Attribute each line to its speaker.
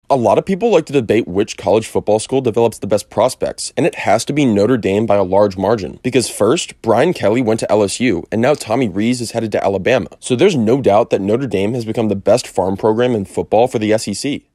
Speaker 1: A lot of people like to debate which college football school develops the best prospects, and it has to be Notre Dame by a large margin. Because first, Brian Kelly went to LSU, and now Tommy Rees is headed to Alabama. So there's no doubt that Notre Dame has become the best farm program in football for the SEC.